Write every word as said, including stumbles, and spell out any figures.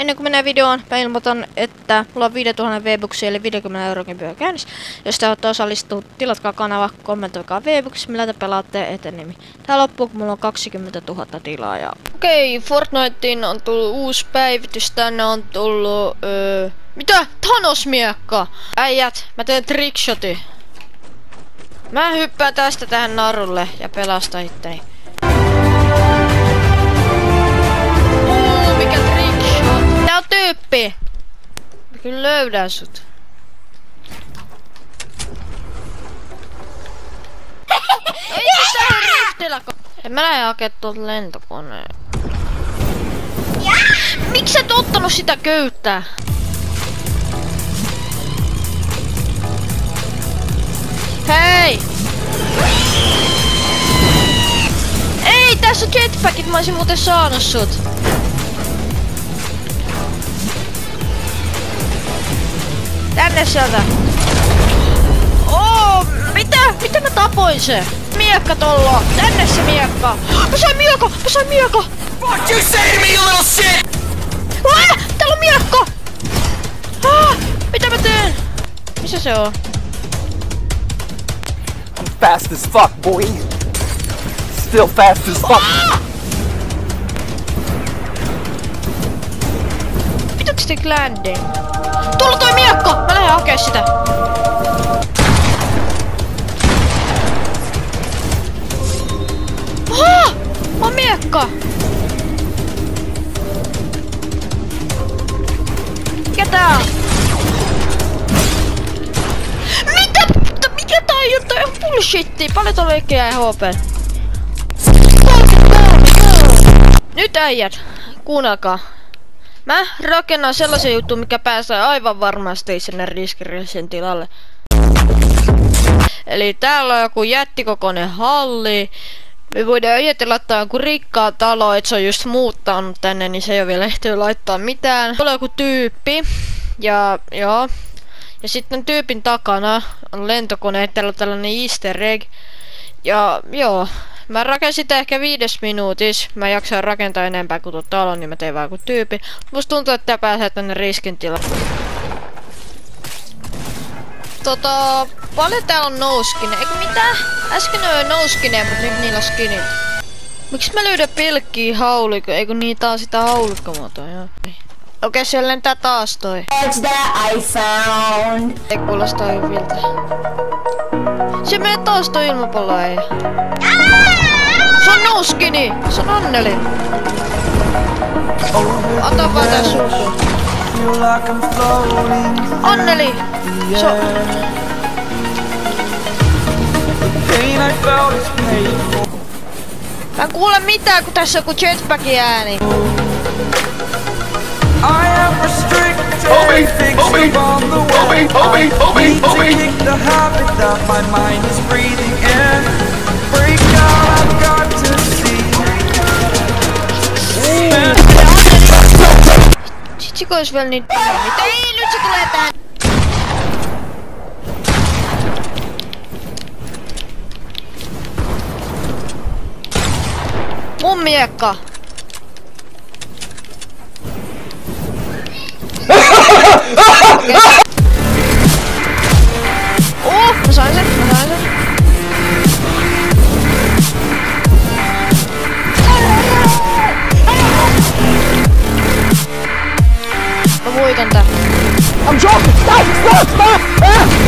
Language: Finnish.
Ennen kuin mennään videoon, mä ilmoitan, että mulla on viisituhatta V-buksia eli viisikymmentä eurokin pyö käynnissä. Jos te haluatte osallistua, tilatkaa kanava, kommentoikaa V-buks, millä te pelaatte etenemi. Tää loppuu, kun mulla on kaksikymmentätuhatta tilaajaa. Okei, okay, Fortniteen on tullut uusi päivitys. Tänne on tullut... Öö, mitä? Thanos-miekka! Äijät, mä teen trickshotin. Mä hyppään tästä tähän narulle ja pelastan itteni. Uuu, mikä trickshot! Tää on tyyppi! Mä kyllä löydän sut. Ei mitään riftillä. En mä lähde hakee tuolta lentokoneen. Miksi sä et ottanut sitä köyttä? Hei! Ei, tässä on jetpackit, mä oisin muuten saanut sut. Tänne sieltä. Oo, mitä? Mitä mä tapoin se? Miekka tollo. Tänne se miekka. Mä sain miekka! Mä sain miekka! What you say to me, you little shit? Ah, täällä on miekka! Ah, mitä mä teen? Missä se on? Fast as fuck, boy. Still fast as fuck. Ah! Mitä stick landing? Tuolla toi miekka! Mä lähden hakee sitä. Ah! On miekka! Mikä tää on? Mitä? Mikä tää on? Tää on bullshittia. Paljon tuolla ikää H P. Nyt äijät, kuunnelkaa. Mä rakennan sellaisen jutun, mikä pääsee aivan varmasti sinne riskirisen tilalle. Eli täällä on joku jättikokoinen halli. Me voidaan ajatella, että on joku rikkaa talo, että se on just muuttanut tänne, niin se ei ole vielä ehtinyt laittaa mitään. Tuolla on joku tyyppi. Ja joo. Ja sitten tyypin takana on lentokone, täällä on tällainen easter egg. Ja joo. Mä rakensin sitä ehkä viides minuutis. Mä jaksan rakentaa enempää kuin tuo talo, niin mä tein vaan kuin tyyppi. Musta tuntuu, että tää pääsee tänne riskin tilaan. Tota, paljon täällä on no-skinejä? Eiku mitä? Äsken oli no-skinejä, mut nyt niillä on skinit. Miks mä löydän pelkkiä haulikkoja? Eiku niitä on sitä haulikkomuotoa, joo. Okei, siellä lentää taas toi. What's that I found? Ei kuulostaa hyviltä. Se menee taas toi ilmapallo, ei. Se on no-skini! Se on Anneli! Ota vaan tää sulku. Anneli! Se on... Mä en kuule mitään, kun tässä on joku jetpackin ääni. Obi, Obi, Obi, Obi, Obi, Obi. Sitsiko ois vielä niin dynamit? Ei, nyt se tulee tähän! Mun miekka! Okay. Oh, mä sain sen, mä sain sen. Mä voitan tän. I'm joking! Stop! Stop! Stop! Ah!